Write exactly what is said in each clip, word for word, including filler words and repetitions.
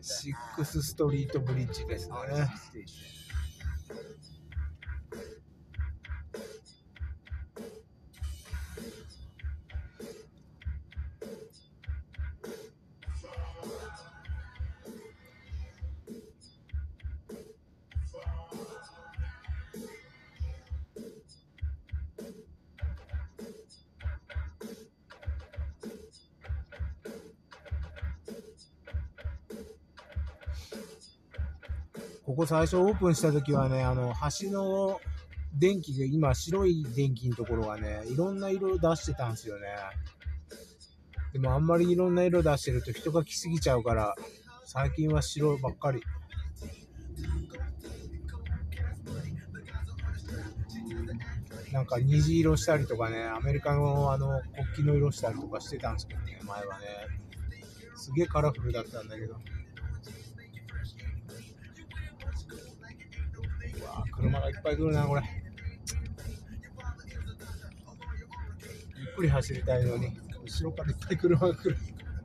シックスストリートブリッジですね。ここ最初オープンした時はね、あの橋の電気が今白い電気のところがね、いろんな色出してたんですよね。でもあんまりいろんな色出してると人が来すぎちゃうから、最近は白ばっかり。なんか虹色したりとかね、アメリカのあの国旗の色したりとかしてたんですけどね、前はね。すげえカラフルだったんだけど。うわー、車がいっぱい来るな、これ。ゆっくり走りたいのに、後ろからいっぱい車が来る。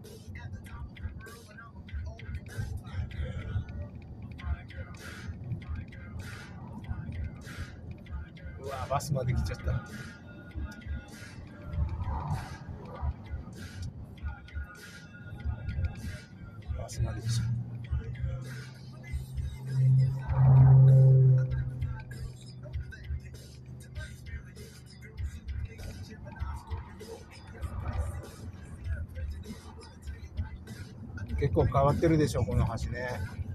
うわー、バスまで来ちゃった。バスまで来ちゃった。結構変わってるでしょ、この橋ね。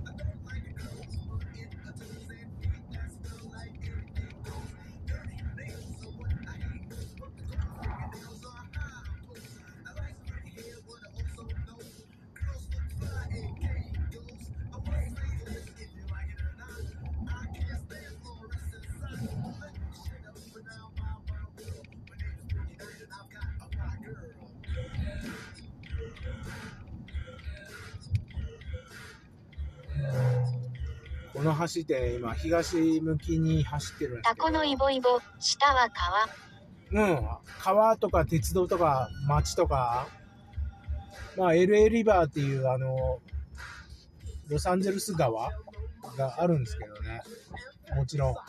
この橋って今東向きに走ってるんですけど、 タコのイボイボ、下は川。うん、川とか鉄道とか町とか、まあ エルエー リバーっていうあのロサンゼルス川があるんですけどね、もちろん。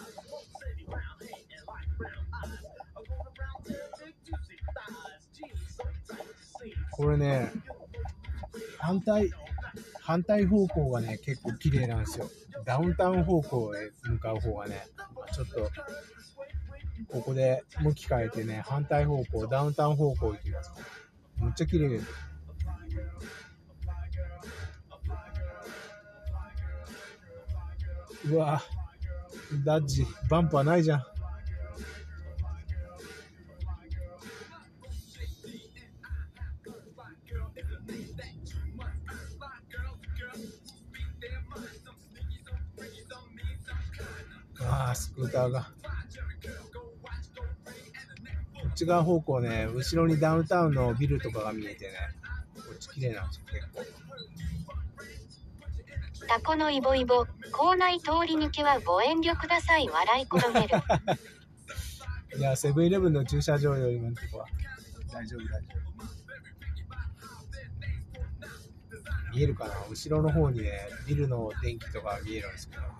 これね、反対反対方向がね結構綺麗なんですよ。ダウンタウン方向へ向かう方がね、ちょっとここで向き変えてね、反対方向、ダウンタウン方向行きます。めっちゃ綺麗です。うわ、ダッジバンパーないじゃん。あー、スクーターが。こっち側方向ね、後ろにダウンタウンのビルとかが見えてね、こっち綺麗なんですよ、結構。 タコのイボイボ、校内通り抜けはご遠慮ください、笑い転げる。 いや、セブンイレブンの駐車場より今のとこは大丈夫、大丈夫。見えるかな、後ろの方にね、ビルの電気とか見えるんですけど。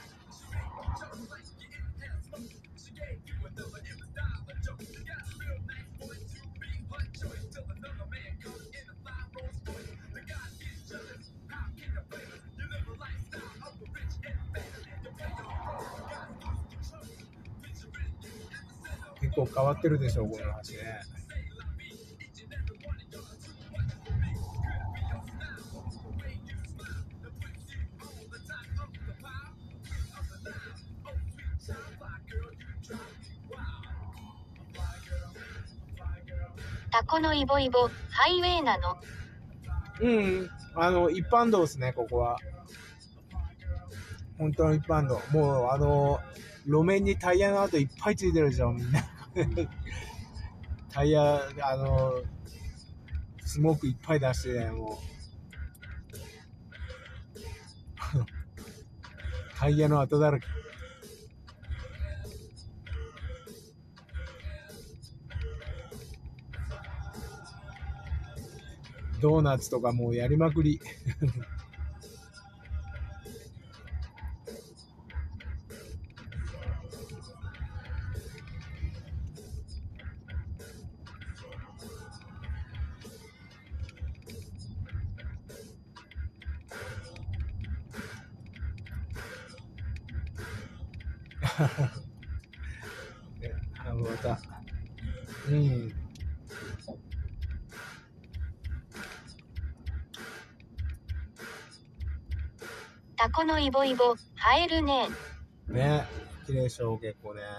結構変わってるでしょ、この橋ね。 タコのイボイボ、ハイウェイなの？ うん、あの一般道ですね、ここは。本当の一般道。もうあの路面にタイヤの跡いっぱいついてるでしょ、みんな。タイヤ、あのスモークいっぱい出してね、もうタイヤの跡だらけ。ドーナツとかもうやりまくり。 ね、あまた、うん。 タコのイボイボ、生えるね。 ね、綺麗でしょ、結構ね。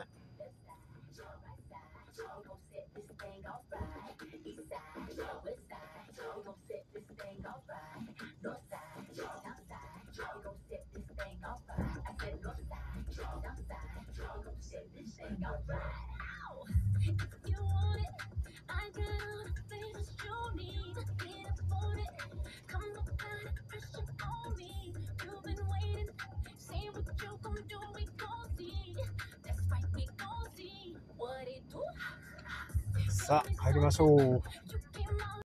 さあ、入りましょう。